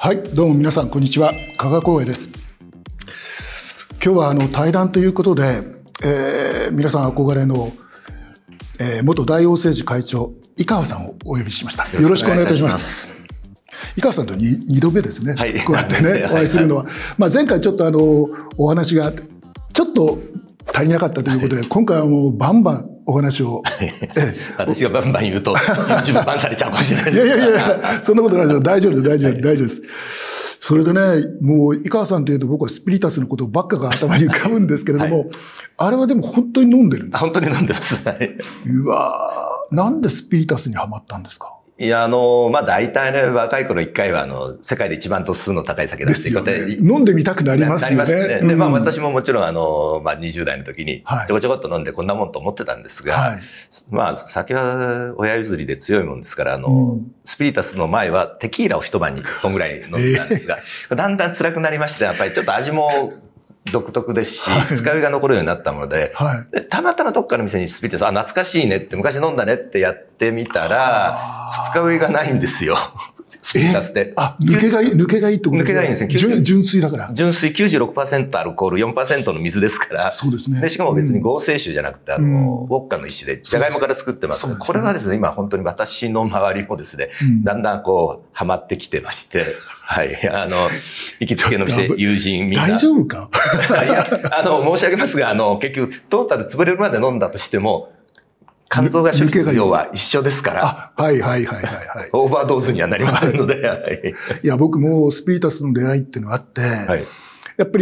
はい、どうも皆さんこんにちは。加賀光栄です。今日は対談ということで、皆さん憧れの、元大王政治会長井川さんをお呼びしました。よろしくお願いいたします。井川さんと2度目ですね、はい、こうやってねお会いするのは、前回ちょっとお話がちょっと足りなかったということで、今回はもうバンバンお話を。 私がバンバン言うと、YouTube バンされちゃうかもしれないです。 いや、そんなことないですよ。大丈夫です。それでね、もう、井川さんというと僕はスピリタスのことばっかが頭に浮かぶんですけれども、はい、あれはでも本当に飲んでるんですか？ 本当に飲んでます。はい。 うわー、なんでスピリタスにはまったんですか？ いや、大体ね、若い頃一回は、世界で一番度数の高い酒出していくことで、 飲んでみたくなりますよね。 なりますね。で、私ももちろん、20代の時に、ちょこちょこっと飲んでこんなもんと思ってたんですが、はい、酒は親譲りで強いもんですから、スピリタスの前はテキーラを一晩に1本ぐらい飲んでたんですが、だんだん辛くなりまして、やっぱりちょっと味も、独特ですし、二日酔いが残るようになったもので、でたまたまどっかの店にスピリタス、懐かしいねって、昔飲んだねってやってみたら、二日酔いがないんですよ。スピリタスって。 抜けがいいってことですか？ 抜けがいいんですね。 純粋だから。 純水 96% アルコール、4% の水ですから。 そうですね。 で、しかも別に合成酒じゃなくて、ウォッカの一種で、じゃがいもから作ってますから、これはですね、今本当に私の周りもですね、だんだんハマってきてまして、はい。行きつけの店、友人みんな。 大丈夫か？ いや、申し上げますが、結局、トータル潰れるまで飲んだとしても、肝臓が処理する量は一緒ですから。 はい。 オーバードーズにはなりませんので。はい、 いや、僕もスピリタスの出会いっていうのがあって、はい、やっぱり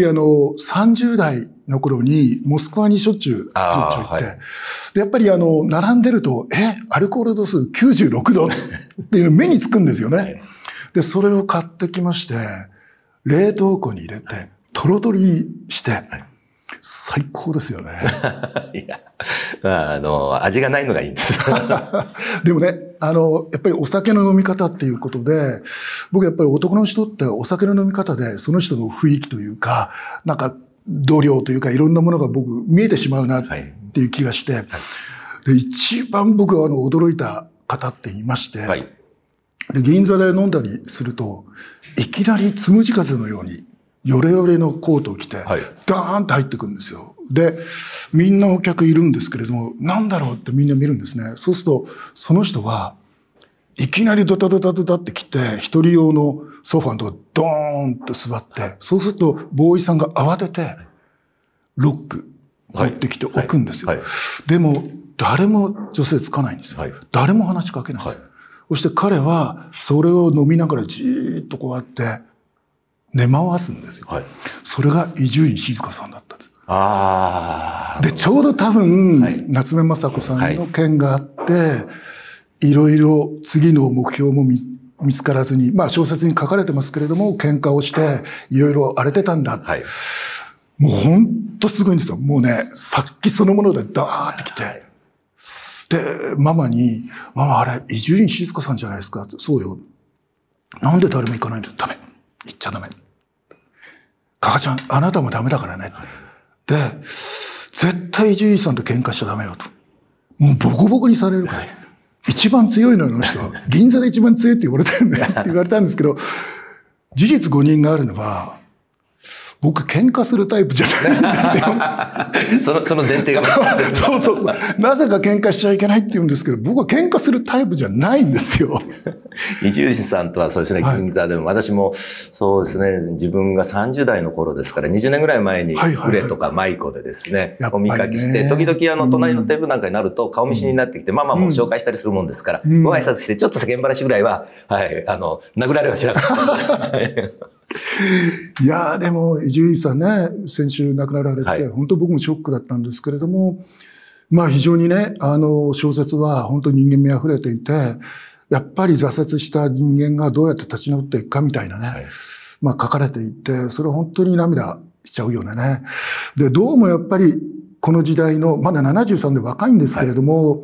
30代の頃にモスクワにしょっちゅう行って、はい、で、やっぱり並んでると、アルコール度数96度っていうの目につくんですよね。はい、で、それを買ってきまして、冷凍庫に入れて、トロトロにして、最高ですよね。 いや、味がないのがいいんです。 でもね、やっぱりお酒の飲み方っていうことで、僕やっぱり男の人ってお酒の飲み方で、その人の雰囲気というか、なんか、度量というかいろんなものが僕見えてしまうなっていう気がして、で、一番僕は驚いた方って言いまして、はい、で、銀座で飲んだりすると、いきなりつむじ風のように、ヨレヨレのコートを着て、ダーンって入ってくるんですよ。で、みんなお客いるんですけれども、なんだろうってみんな見るんですね。そうすると、その人は、いきなりドタドタドタって来て、一人用のソファーのとこドーンって座って、そうすると、ボーイさんが慌てて、ロック持ってきて置くんですよ。でも、誰も女性つかないんですよ。誰も話しかけないんですよ。そして彼は、それを飲みながらじーっとこうやって、根回すんですよ。はい、それが伊集院静香さんだったんです。で、ちょうど多分、夏目雅子さんの件があって、いろいろ次の目標も見つからずに、小説に書かれてますけれども、喧嘩をして、いろいろ荒れてたんだ。はい、もうほんとすごいんですよ。もうね、殺気そのものでダーってきて。で、ママに、ママあれ、伊集院静香さんじゃないですか。そうよ。なんで誰も行かないんだよ。ダメ。行っちゃダメ。加賀ちゃん、あなたもダメだからね。で、絶対伊集院さんと喧嘩しちゃダメよと。もうボコボコにされるから。一番強いのよ、あの人は。銀座で一番強いって言われたんだよって言われたんですけど、事実誤認があるのは、僕喧嘩するタイプじゃないんですよ。 その前提がそう。なぜか喧嘩しちゃいけないって言うんですけど、僕は喧嘩するタイプじゃないんですよ。 伊集院さんとはそうですね、銀座でも、私もそうですね、自分が30代の頃ですから、20年ぐらい前に、グレとかマイコでですね、お見かけして、時々隣のテーブルなんかになると顔見知りになってきて、ママも紹介したりするもんですから、ご挨拶して、ちょっと世間話ぐらいは、殴られはしなかった。 いやーでも、伊集院さんね、先週亡くなられて、本当僕もショックだったんですけれども、非常にね、小説は本当に人間味あふれていて、やっぱり挫折した人間がどうやって立ち直っていくかみたいなね、書かれていて、それは本当に涙しちゃうようなね。で、どうもやっぱりこの時代の、まだ73で若いんですけれども、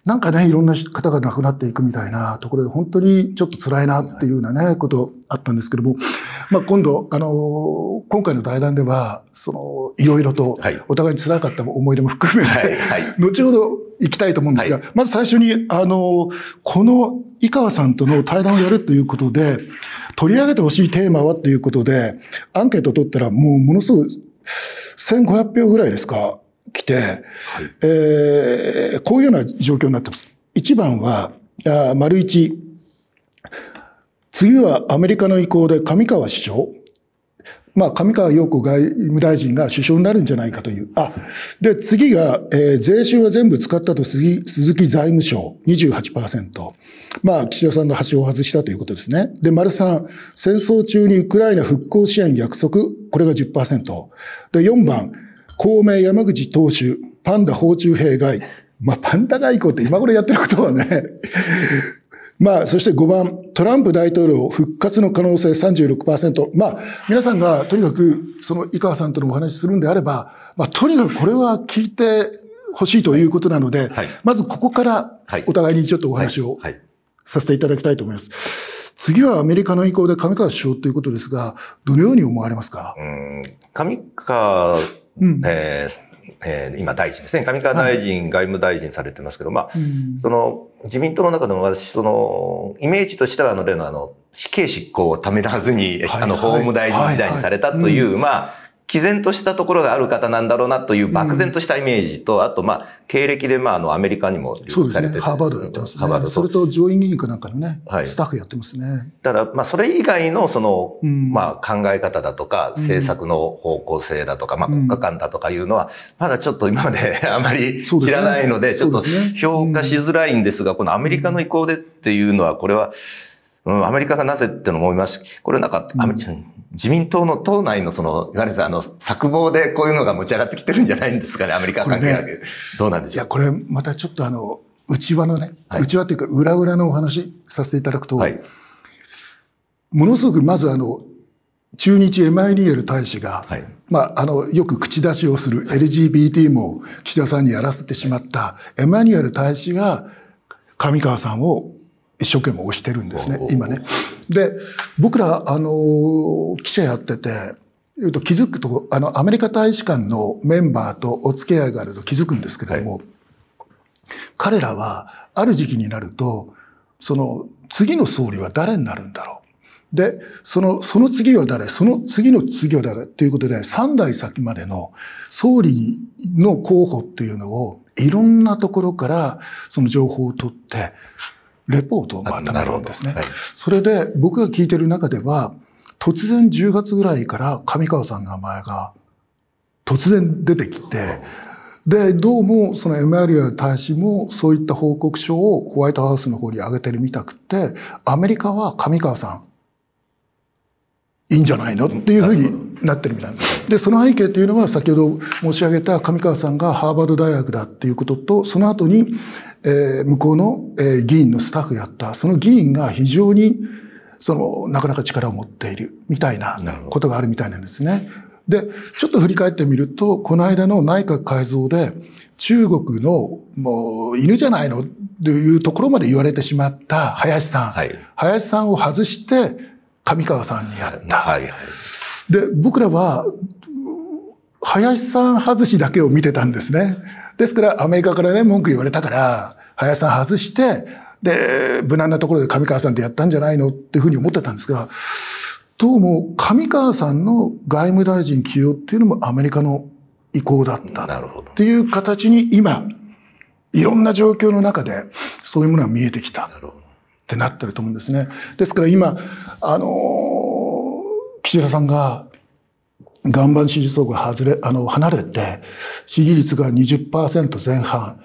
なんかね、いろんな方が亡くなっていくみたいなところで、本当にちょっと辛いなっていうようなね、ことあったんですけども、今度、今回の対談では、いろいろと、お互いに辛かった思い出も含めて、後ほど行きたいと思うんですが、まず最初に、この井川さんとの対談をやるということで、取り上げてほしいテーマはっていうことで、アンケートを取ったら、ものすごい、1500票ぐらいですか、来て、こういうような状況になってます。1番は、丸1。次はアメリカの意向で上川首相。上川陽子外務大臣が首相になるんじゃないかという。で、次が、税収は全部使ったと鈴木財務省、28%。岸田さんの橋を外したということですね。で、丸3、戦争中にウクライナ復興支援約束、これが 10%。で、4番、公明山口党首、パンダ訪中兵外。パンダ外交って今頃やってることはね。そして5番、トランプ大統領復活の可能性 36%。皆さんがとにかく、井川さんとのお話しするんであれば、とにかくこれは聞いてほしいということなので、まずここからお互いにちょっとお話をさせていただきたいと思います。次はアメリカの意向で上川首相ということですが、どのように思われますか？ 上川、今大臣ですね。上川大臣、外務大臣されてますけど、自民党の中でも私、イメージとしては例の死刑執行をためらずに、法務大臣時代にされたという、毅然としたところがある方なんだろうなという漠然としたイメージと、あと、経歴で、アメリカにも留学されてて、 ハーバードやってますね。それと上院議員かなんかのね、スタッフやってますね。 ただ、それ以外の、考え方だとか、政策の方向性だとか、国家観だとかいうのは、まだちょっと今まであまり知らないので、ちょっと評価しづらいんですが、このアメリカの意向でっていうのは、これは、アメリカがなぜってのも思いますし、これ自民党の党内の策謀でこういうのが持ち上がってきてるんじゃないんですかね、アメリカ関係だけ。どうなんでしょう。 これまたちょっと内輪のね、内輪っていうか裏裏のお話させていただくと、ものすごくまず駐日エマニュエル大使が、よく口出しをする LGBT も岸田さんにやらせてしまったエマニュエル大使が上川さんを一生懸命推してるんですね、今ね。で、僕ら、記者やってて、気づくと、アメリカ大使館のメンバーとお付き合いがあると気づくんですけれども、彼らは、ある時期になると、次の総理は誰になるんだろう。で、その次は誰、その次の次は誰ということで、3代先までの総理の候補っていうのを、いろんなところからその情報を取って、レポートをまとめるんですね。それで僕が聞いてる中では、突然10月ぐらいから上川さんの名前が突然出てきて、で、どうもそのエマニュエル大使もそういった報告書をホワイトハウスの方に上げてるみたくて、アメリカは上川さんいいんじゃないのっていうふうになってるみたいな。で、その背景というのは先ほど申し上げた上川さんがハーバード大学だっていうことと、その後に向こうの議員のスタッフやった、その議員が非常に、なかなか力を持っているみたいなことがあるみたいなんですね。で、ちょっと振り返ってみると、この間の内閣改造で、中国のもう犬じゃないのというところまで言われてしまった林さん。林さんを外して、上川さんにやった。で、僕らは、林さん外しだけを見てたんですね。ですから、アメリカからね、文句言われたから、林さん外して、で、無難なところで上川さんでやったんじゃないのっていうふうに思ってたんですが、どうも上川さんの外務大臣起用っていうのもアメリカの意向だったっていう形に今、いろんな状況の中でそういうものが見えてきたってなってると思うんですね。ですから今、岸田さんが岩盤支持層が離れて、支持率が 20% 前半。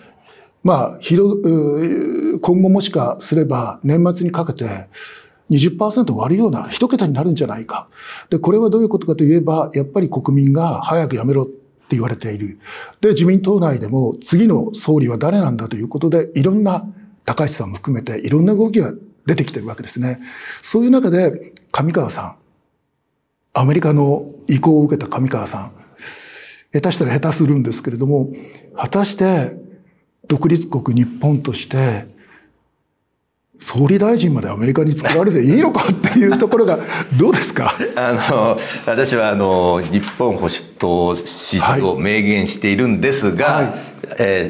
今後もしかすれば年末にかけて20% 割るような一桁になるんじゃないか。で、これはどういうことかといえば、やっぱり国民が早くやめろって言われている。で、自民党内でも次の総理は誰なんだということで、いろんな高市さんも含めていろんな動きが出てきてるわけですね。そういう中で上川さん、アメリカの意向を受けた上川さん、下手したら下手するんですけれども、果たして独立国日本として、総理大臣までアメリカに作られていいのかっていうところがどうですか？ 私は日本保守党支持を明言しているんですが、はい、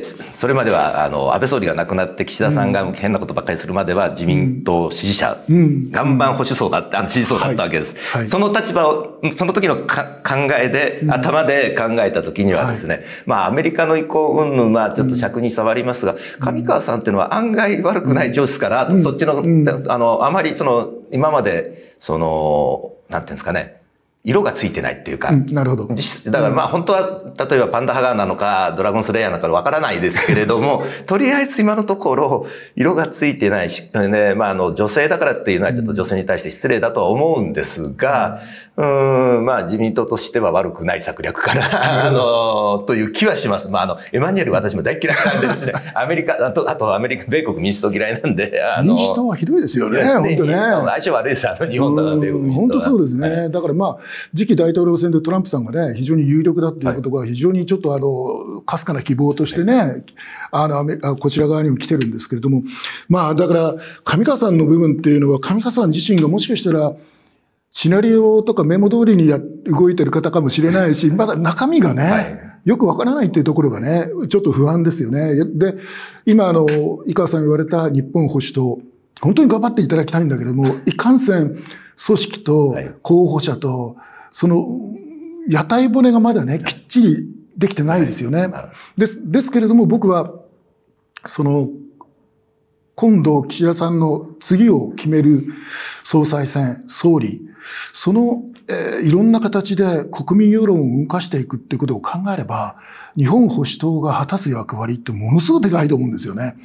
それまでは安倍総理が亡くなって岸田さんが変なことばっかりするまでは自民党支持者、岩盤保守層だった支持層だったわけです、はいはい、その立場をその時の考えで、頭で考えた時にはですね、はい、アメリカの意向云々ちょっと尺に触りますが、上川さんっていうのは案外悪くない上司から、そっちのあまり今までなんていうんですかね、色がついてないっていうか。 なるほど。 だから本当は、例えばパンダハガーなのか、ドラゴンスレイヤーなのかわからないですけれども、とりあえず今のところ、色がついてないし、ね、女性だからっていうのはちょっと女性に対して失礼だとは思うんですが、自民党としては悪くない策略かな、という気はします。エマニュエル私も大嫌いなんでですね、アメリカ、あとアメリカ、米国民主党嫌いなんで、 民主党はひどいですよね、本当ね。 相性悪いです、日本と米国民主党は。 本当そうですね。はい、だから次期大統領選でトランプさんがね、非常に有力だっていうことが非常にちょっとかすかな希望としてね、こちら側にも来てるんですけれども、だから、上川さんの部分っていうのは、上川さん自身がもしかしたら、シナリオとかメモ通りに動いてる方かもしれないし、まだ中身がね、はい、よくわからないっていうところがね、ちょっと不安ですよね。で、今井川さん言われた日本保守党、本当に頑張っていただきたいんだけれども、いかんせん組織と候補者と、屋台骨がまだね、きっちりできてないですよね。ですけれども僕は、今度岸田さんの次を決める総裁選、総理、いろんな形で国民世論を動かしていくっていうことを考えれば、日本保守党が果たす役割ってものすごくでかいと思うんですよね。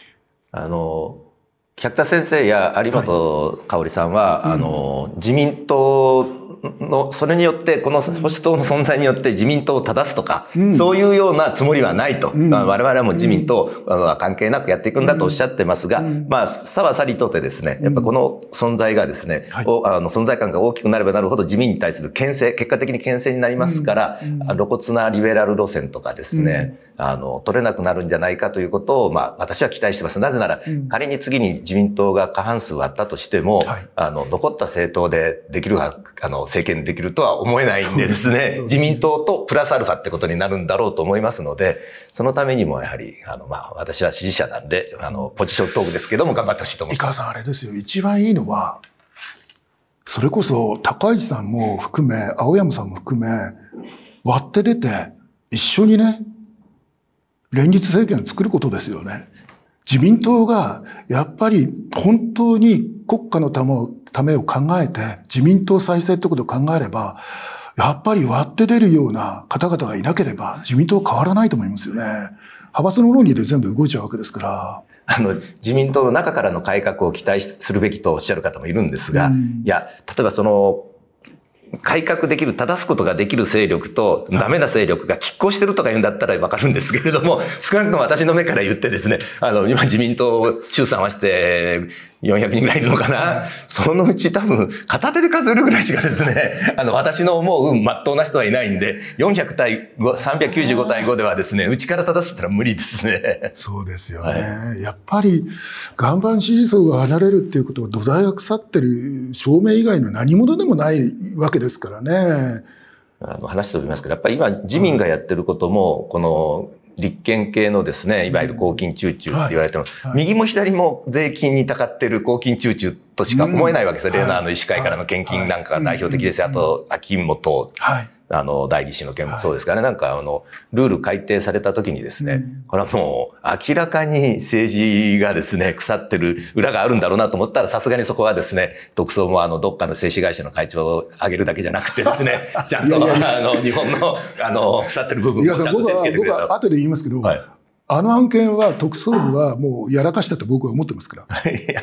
百田先生や有本香織さんは、自民党それによって、この保守党の存在によって自民党を正すとか、そういうようなつもりはないと。我々はもう自民党は関係なくやっていくんだとおっしゃってますが、さはさりとてですね、やっぱこの存在がですね、存在感が大きくなればなるほど自民に対する牽制、結果的に牽制になりますから、露骨なリベラル路線とかですね、取れなくなるんじゃないかということを、私は期待してます。なぜなら、仮に次に自民党が過半数割ったとしても、残った政党でできる政権できるとは思えないんでですね、自民党とプラスアルファってことになるんだろうと思いますので、そのためにもやはり、私は支持者なんで、ポジショントークですけども頑張ってほしいと思います。 井川さんあれですよ、一番いいのは、それこそ高市さんも含め、青山さんも含め、割って出て、一緒にね、連立政権を作ることですよね。自民党が、やっぱり本当に国家のためを考えて、自民党再生ってことを考えれば、やっぱり割って出るような方々がいなければ、自民党は変わらないと思いますよね。派閥の論理で全部動いちゃうわけですから。 自民党の中からの改革を期待するべきとおっしゃる方もいるんですが、いや、例えば改革できる、正すことができる勢力とダメな勢力が拮抗してるとか言うんだったらわかるんですけれども、少なくとも私の目から言ってですね、今自民党衆参合わせて400人ぐらいいるのかな、そのうち多分片手で数えるぐらいしかですね、私の思う真っ当な人はいないんで、400対5、395対5ではですね、うちから正すってのは無理ですね。 そうですよね。はい、やっぱり岩盤支持層が離れるっていうことは土台が腐ってる証明以外の何者でもないわけですからね。 話しておりますけど、やっぱり今自民がやってることも、この立憲系のですね、いわゆる公金中中って言われても、右も左も税金にたかってる公金中中としか思えないわけですよ。例の医師会からの献金なんかが代表的ですよ。あと、秋元代議士の件もそうですからね。なんかルール改定された時にですね、これはもう明らかに政治がですね、腐ってる裏があるんだろうなと思ったら、さすがにそこはですね、特捜もどっかの製紙会社の会長を挙げるだけじゃなくてですね、ちゃんと日本の腐ってる部分をちゃんと手つけてくれた。 僕は後で言いますけど、案件は特捜部はもうやらかしたと僕は思ってますから。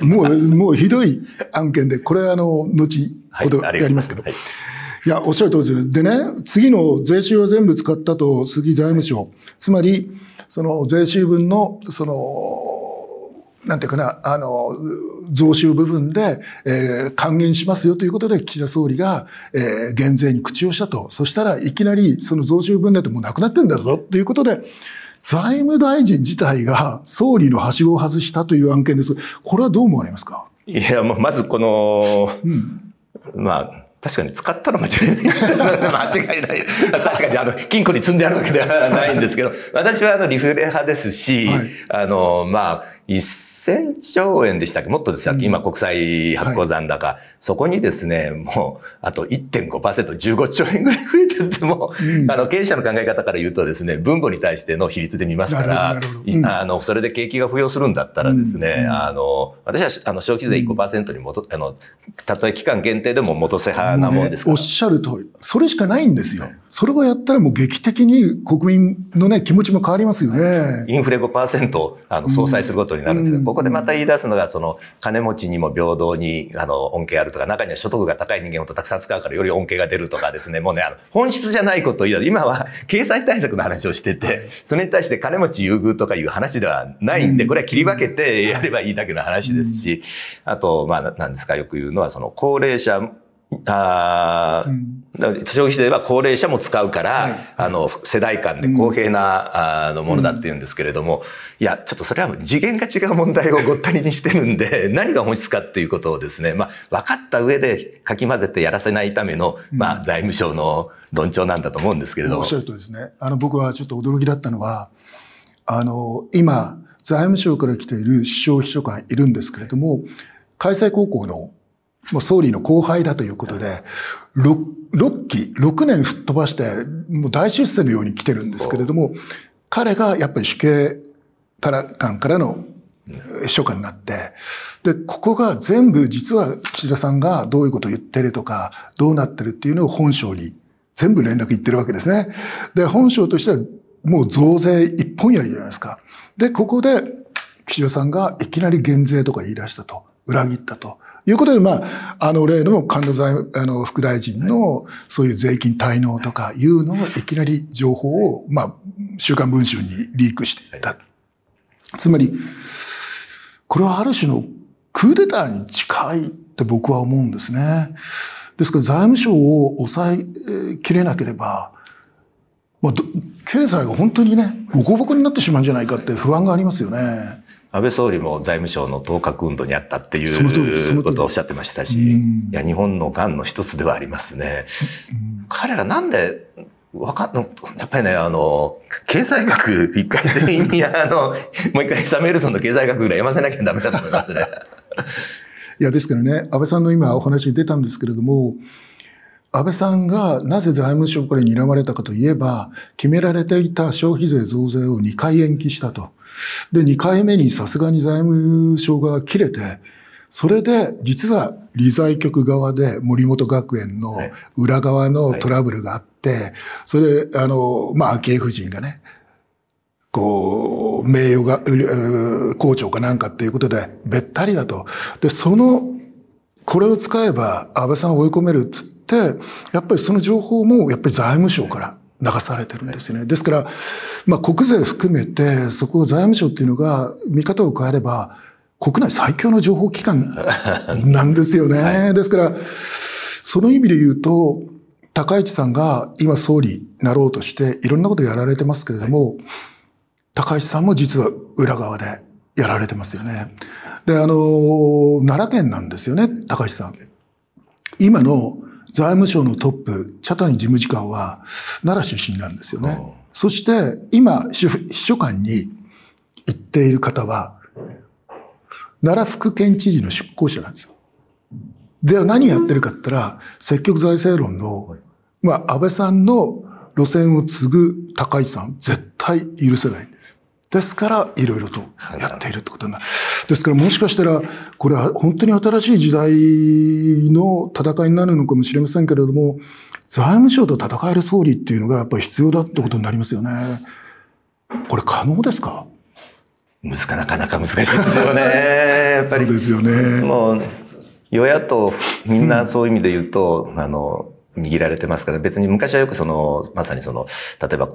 もうひどい案件で、これは後ほどやりますけど。いや、おっしゃる通りですね。でね、次の税収は全部使ったと、杉財務省。つまり、税収分の、なんていうかな、増収部分で、還元しますよということで、岸田総理が、減税に口をしたと。そしたらいきなり、その増収分だともうなくなってんだぞ、ということで、 財務大臣自体が総理のはしごを外したという案件です。これはどう思われますか？ いや、まずこの、まあ、確かに使ったら間違いない。間違いない。確かに金庫に積んであるわけではないんですけど、私はリフレ派ですし、はい、まあ、1000兆円でしたっけ、もっとでしたっけ、今国債発行残高、はい、そこにですね、もう、あと 1.5%、15兆円ぐらい増えてっても、経営者の考え方から言うとですね、分母に対しての比率で見ますから、それで景気が浮揚するんだったらですね、私は消費税 1% にたとえ期間限定でも戻せ派なもんですから。 おっしゃる通り。それしかないんですよ。それをやったらもう劇的に国民のね、気持ちも変わりますよね。 インフレ 5% 相殺することになるんですけど、ここでまた言い出すのが、金持ちにも平等に、恩恵あるとか、中には所得が高い人間をたくさん使うからより恩恵が出るとかですね、もうね、本質じゃないことを言う。今は経済対策の話をしてて、それに対して金持ち優遇とかいう話ではないんで、これは切り分けてやればいいだけの話ですし、あと、まあ、なんですか、よく言うのは、高齢者、消費税は高齢者も使うから、はい、世代間で公平な、ものだって言うんですけれども、いや、ちょっとそれは次元が違う問題をごったりにしてるんで、何が本質かっていうことをですね、まあ、分かった上でかき混ぜてやらせないための、まあ、財務省の論調なんだと思うんですけれども。 おっしゃるとですね。僕はちょっと驚きだったのは、今、財務省から来ている首相秘書官いるんですけれども、開催高校のもう総理の後輩だということで、6年吹っ飛ばして、もう大出世のように来てるんですけれども、彼がやっぱり主計官からの秘書官になって、で、ここが全部実は岸田さんがどういうことを言ってるとか、どうなってるっていうのを本省に全部連絡言ってるわけですね。で、本省としてはもう増税一本やりじゃないですか。で、ここで岸田さんがいきなり減税とか言い出したと、裏切ったと。いうことで、まあ、例の神田副大臣のそういう税金滞納とかいうのをいきなり情報を、まあ、週刊文春にリークしていった。つまり、これはある種のクーデターに近いって僕は思うんですね。ですから財務省を抑えきれなければ、まあ、経済が本当にね、ボコボコになってしまうんじゃないかって不安がありますよね。 安倍総理も財務省の当確運動にあったっていうことをおっしゃってましたし、いや、日本の癌の一つではありますね。彼らなんで、やっぱりね、経済学、一回全員にもう一回サミュエルソンの経済学ぐらい読ませなきゃダメだと思いますね。 いや、ですからね、安倍さんの今お話に出たんですけれども、安倍さんがなぜ財務省から睨まれたかといえば、決められていた消費税増税を2回延期したと。で、2回目にさすがに財務省が切れて、それで実は理財局側で森本学園の裏側のトラブルがあって、それで、まあ、昭恵夫人がね、こう、名誉が、校長かなんかっていうことで、べったりだと。で、これを使えば安倍さんを追い込めるっつって、やっぱりその情報もやっぱり財務省から流されてるんですよね。ですから、まあ国税含めて、そこを財務省っていうのが見方を変えれば、国内最強の情報機関なんですよね。はい、ですから、その意味で言うと、高市さんが今総理になろうとしていろんなことやられてますけれども、高市さんも実は裏側でやられてますよね。で、奈良県なんですよね、高市さん。今の財務省のトップ、茶谷事務次官は奈良出身なんですよね。そして、今、秘書官に行っている方は、奈良副県知事の出向者なんですよ。では何やってるかって言ったら、積極財政論の、まあ、安倍さんの路線を継ぐ高市さん、絶対許せないんですよ。ですから、いろいろとやっているってことになる。ですから、もしかしたら、これは本当に新しい時代の戦いになるのかもしれませんけれども、財務省と戦える総理っていうのがやっぱり必要だってことになりますよね。これ可能ですか？ なかなか難しいですよね。やっぱり。 そうですよね。 もう、与野党、みんなそういう意味で言うと、握られてますから、別に昔はよくまさに例えば、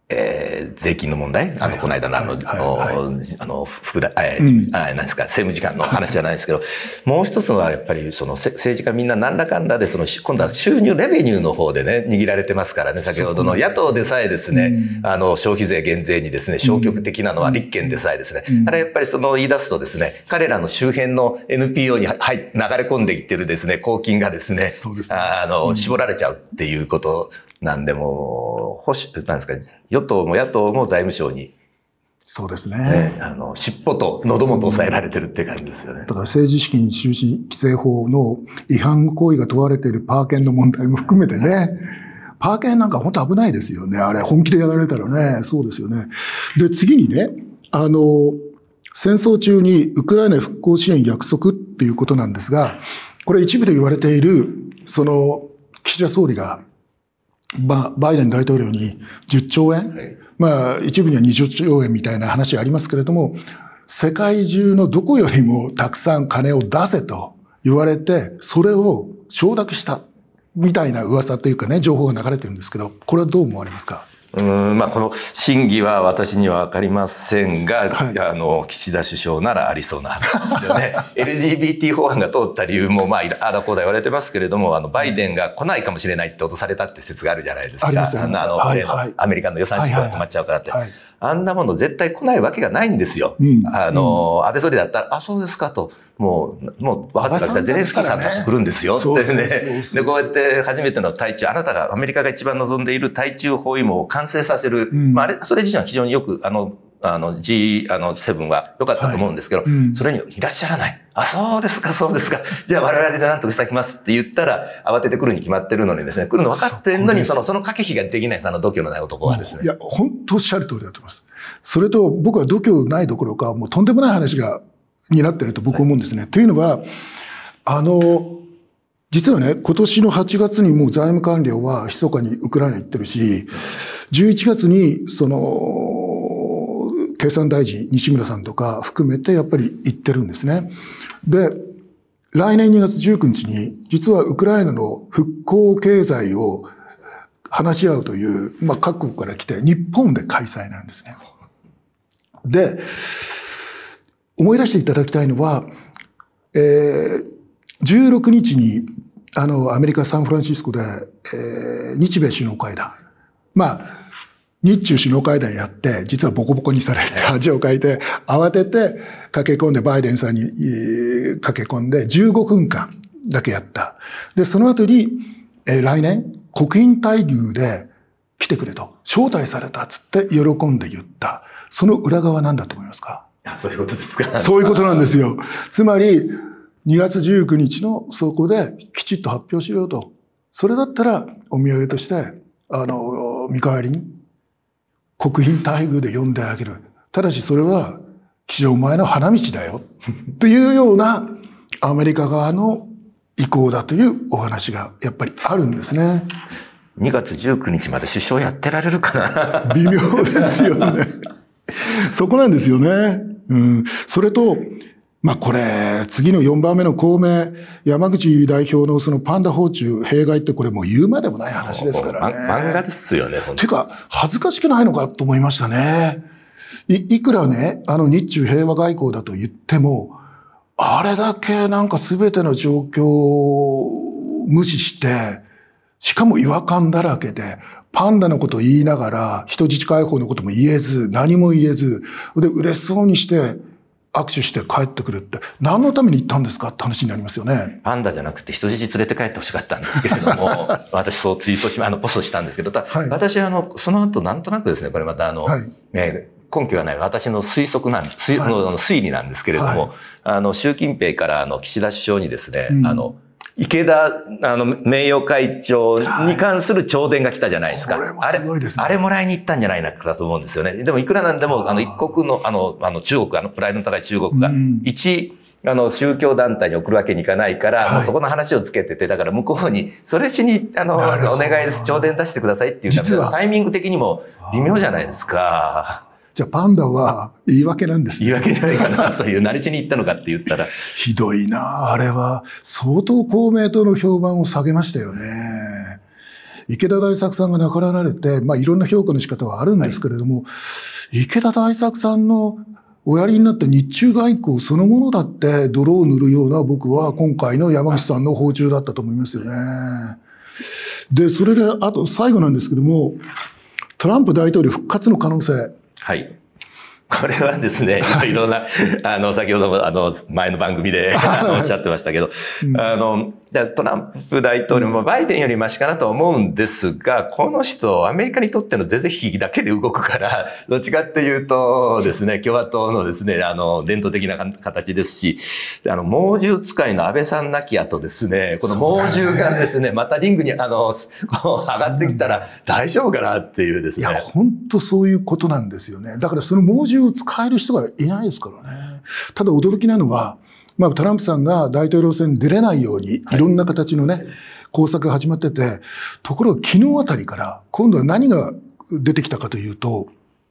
税金の問題、この間の、副大、何ですか、政務次官の話じゃないですけど、もう一つはやっぱり、政治家みんななんだかんだで、今度は収入、レベニューの方でね、握られてますからね、先ほどの野党でさえですね、消費税減税にですね、消極的なのは立憲でさえですね、あれやっぱり言い出すとですね、彼らの周辺の NPO に流れ込んでいってるですね、公金がですね、絞られちゃうっていうことなんで、もう、なんですか、与党も野党も財務省に、 そうですね。 尻尾と喉元を抑えられてるって感じですよね。 だから政治資金収支規正法の違反行為が問われているパー券の問題も含めてね、パー券なんか本当危ないですよね。あれ、本気でやられたらね、そうですよね。で、次にね、戦争中にウクライナ復興支援約束っていうことなんですが、これ一部で言われている、岸田総理が、バイデン大統領に10兆円、一部には20兆円みたいな話ありますけれども、世界中のどこよりもたくさん金を出せと言われて、それを承諾したみたいな噂というかね、情報が流れてるんですけど、これはどう思われますか？ この真偽は私にはわかりませんが、岸田首相ならありそうな話ですよね。LGBT 法案が通った理由も、あだこうだ言われてますけれども、バイデンが来ないかもしれないって脅されたって説があるじゃないですか。 あります、 アメリカの予算執行が止まっちゃうからって。あんなもの絶対来ないわけがないんですよ。安倍総理だったら、そうですかと。もう、分かってからゼレンスキーさんが来るんですよってね。で、こうやって初めての対中、あなたが、アメリカが一番望んでいる対中包囲網を完成させる。それ自身は非常によく、G7 は良かったと思うんですけど、それにいらっしゃらない。そうですか、そうですか。じゃあ我々で何とかしてきますって言ったら、慌てて来るに決まってるのにですね、来るの分かってんのに、その駆け引きができない、度胸のない男はですね。 いや、本当おっしゃる通りだと思います。それと、僕は度胸ないどころか、もうとんでもない話になってると僕思うんですね。というのは、実はね、今年の8月にもう財務官僚は密かにウクライナ行ってるし、11月に経産大臣西村さんとか含めてやっぱり行ってるんですね。で、来年2月19日に実はウクライナの復興経済を話し合うという、各国から来て日本で開催なんですね。で、思い出していただきたいのは、16日に、アメリカ・サンフランシスコで、日米首脳会談。日中首脳会談やって、実はボコボコにされて、恥をかいて、慌てて駆け込んで、バイデンさんに駆け込んで、15分間だけやった。で、その後に、来年、国賓待遇で来てくれと、招待されたっつって喜んで言った。その裏側なんだと思いますか？ そういうことですか。 そういうことなんですよ。つまり、2月19日のそこできちっと発表しろよと。それだったら、お土産として、見返りに、国賓待遇で呼んであげる。ただしそれは、岸田お前の花道だよ。っていうような、アメリカ側の意向だというお話が、やっぱりあるんですね。 2月19日まで首相やってられるかな？ 微妙ですよね。そこなんですよね。それと、これ、次の4番目の公明、山口代表のそのパンダ訪中弊害ってこれもう言うまでもない話ですからね。 漫画ですよね、 てか、恥ずかしくないのかと思いましたね。いくらね、日中平和外交だと言っても、あれだけなんか全ての状況を無視して、しかも違和感だらけで、パンダのことを言いながら、人質解放のことも言えず、何も言えず、で、嬉しそうにして、握手して帰ってくるって、何のために行ったんですかって話になりますよね。 パンダじゃなくて人質連れて帰ってほしかったんですけれども、私そうツイートポストしたんですけど、私その後なんとなくですね、これまた根拠がない私の推測推理なんですけれども、習近平から岸田首相にですね、池田、名誉会長に関する弔電が来たじゃないですか。 これもすごいですね。 あれもらいに行ったんじゃないかと思うんですよね。でもいくらなんでも、一国の、中国、プライドの高い中国が、宗教団体に送るわけにいかないから、もうそこの話をつけてて、だから向こうに、それしに、お願いです、弔電出してくださいっていうタイミング的にも微妙じゃないですか。 じゃあパンダは言い訳なんですね。 言い訳じゃないかなという、何しに行ったのかって言ったら。 ひどいなあれは。相当公明党の評判を下げましたよね。 池田大作さんが亡くなられて、いろんな評価の仕方はあるんですけれども、池田大作さんのおやりになった日中外交そのものだって泥を塗るような僕は今回の山口さんの訪中だったと思いますよね。で、それで、あと最後なんですけども、トランプ大統領復活の可能性。 はい。これはですね、いろいろな、先ほども、前の番組でおっしゃってましたけど、トランプ大統領もバイデンよりマシかなと思うんですが、この人、アメリカにとっての是々非々だけで動くから、どっちかっていうとですね、共和党のですね、伝統的な形ですし、猛獣使いの安倍さん亡き後ですね、この猛獣がですね、またリングに、こう上がってきたら大丈夫かなっていうですね。 いや、本当そういうことなんですよね。だからその猛獣を使える人がいないですからね。ただ驚きなのは、トランプさんが大統領選に出れないように、いろんな形のね、工作が始まってて、ところが昨日あたりから、今度は何が出てきたかというと、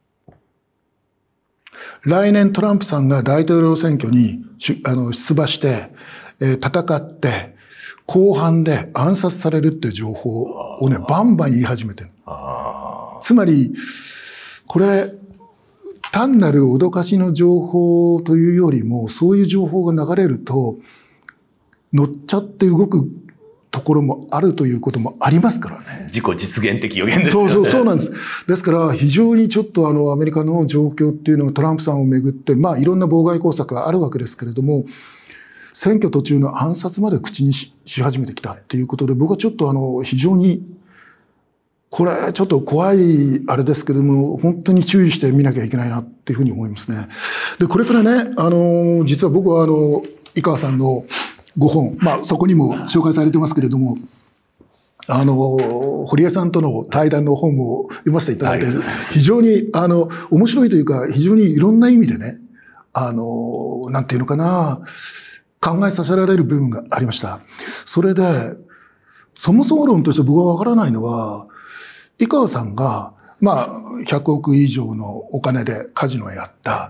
来年トランプさんが大統領選挙に出馬して、戦って、後半で暗殺されるっていう情報をね、バンバン言い始めてる。つまり、これ、単なる脅かしの情報というよりも、そういう情報が流れると、乗っちゃって動くところもあるということもありますからね。 自己実現的予言ですよね。 そうなんです。ですから、非常にちょっとアメリカの状況っていうのはトランプさんをめぐって、いろんな妨害工作があるわけですけれども、選挙途中の暗殺まで口にし始めてきたっていうことで、僕はちょっと非常に、これちょっと怖いあれですけども、本当に注意して見なきゃいけないなっていうふうに思いますね。で、これからね、実は僕は井川さんのご本、そこにも紹介されてますけれども、堀江さんとの対談の本を読ませていただいて、非常に面白いというか、非常にいろんな意味でね、なんていうのかな、考えさせられる部分がありました。それで、そもそも論として僕はわからないのは、井川さんが、100億以上のお金でカジノをやった。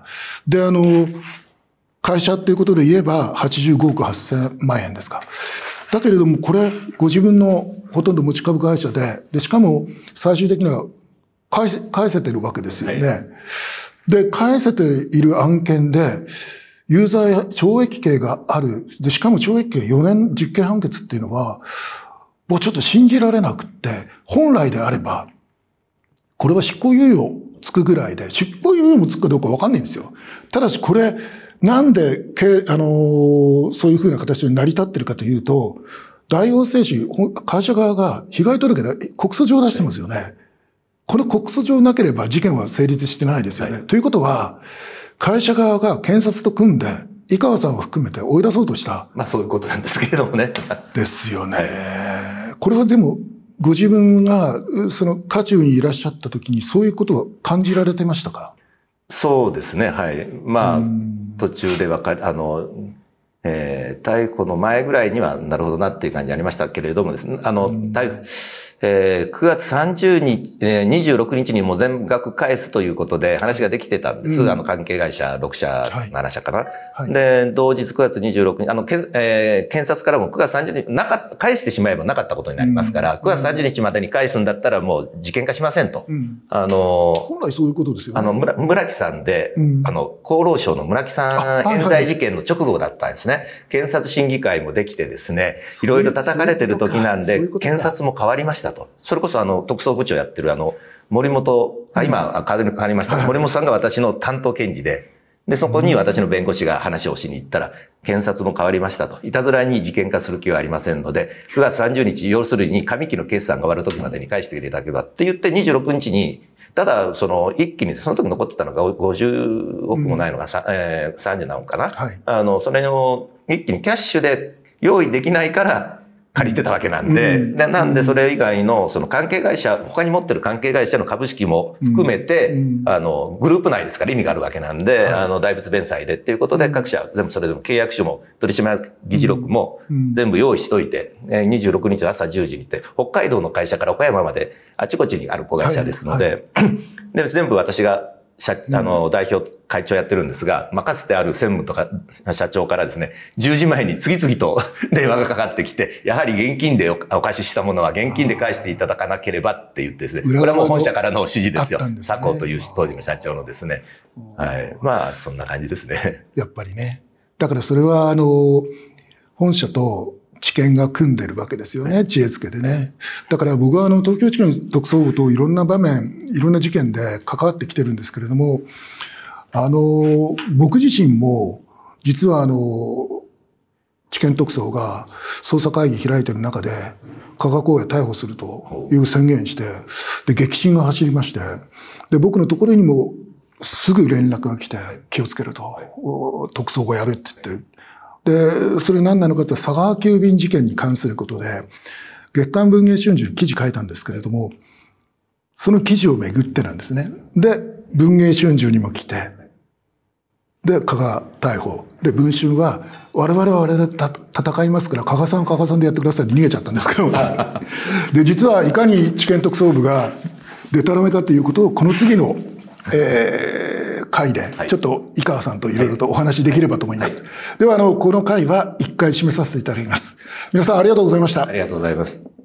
で、会社っていうことで言えば85億8000万円ですか。だけれども、これ、ご自分のほとんど持ち株会社で、しかも最終的には返せてるわけですよね。はい、で、返せている案件で、有罪懲役刑がある。で、しかも懲役刑4年実刑判決っていうのは、もうちょっと信じられなくって、本来であれば、これは執行猶予つくぐらいで、執行猶予もつくかどうかわかんないんですよ。ただしこれ、なんで、そういうふうな形に成り立ってるかというと、大王製紙、会社側が被害届で告訴状を出してますよね。この告訴状なければ事件は成立してないですよね。はい、ということは、会社側が検察と組んで、井川さんを含めて追い出そうとした。 そういうことなんですけれどもね。 ですよね。これはでも、ご自分が、その渦中にいらっしゃった時に、そういうことは感じられてましたか？ そうですね、はい。途中で逮捕の前ぐらいには、なるほどなっていう感じありましたけれどもですね、9月30日、26日にもう全額返すということで話ができてたんです。関係会社6社、7社かな。はい、で、同日9月26日、検察からも9月30日、返してしまえばなかったことになりますから、9月30日までに返すんだったらもう事件化しませんと。 本来そういうことですよね。 村木さんで、厚労省の村木さん冤罪事件の直後だったんですね。検察審議会もできてですね、いろいろ叩かれてる時なんで、検察も変わりました。それこそ特捜部長やってる森本、今変わりました。森本さんが私の担当検事で、そこに私の弁護士が話をしに行ったら、検察も変わりましたと。いたずらに事件化する気はありませんので、9月30日、要するに上期の決算が終わる時までに返していただければって言って26日に、ただ、一気に、その時残ってたのが50億もないのが30何億かな。はい、それを一気にキャッシュで用意できないから、借りてたわけなんで、なんでそれ以外のその関係会社、他に持ってる関係会社の株式も含めて、グループ内ですから意味があるわけなんで、代物弁済でっていうことで各社、全部それでも契約書も取締議事録も全部用意しといて、26日の朝10時にて、北海道の会社から岡山まであちこちにある子会社ですので、で全部私が代表会長やってるんですが、任せてある専務とか社長からですね、10時前に次々と電話がかかってきて、やはり現金でお貸ししたものは現金で返していただかなければって言ってですね、これはもう本社からの指示ですよ。佐藤という当時の社長のですね。はい。まあ、そんな感じですね。 やっぱりね。だからそれは、本社と知見が組んでるわけですよね。知恵つけてね。だから僕は東京地検特捜部といろんな場面、いろんな事件で関わってきてるんですけれども、僕自身も、実は地検特捜が捜査会議開いてる中で、加賀公也逮捕するという宣言して、で、激震が走りまして、で、僕のところにもすぐ連絡が来て、気をつけると、特捜がやるって言ってる。で、それ何なのかというと、佐川急便事件に関することで、月刊文藝春秋に記事書いたんですけれども、その記事をめぐってなんですね。で、文藝春秋にも来て、で、加賀逮捕。で、文春は、我々はあれで戦いますから、加賀さんでやってくださいって逃げちゃったんですけど。で、実はいかに知検特捜部がでたらめかということを、この次の、回で、ちょっと井川さんといろいろとお話しできればと思います。では、この回は一回締めさせていただきます。皆さんありがとうございました。 ありがとうございます。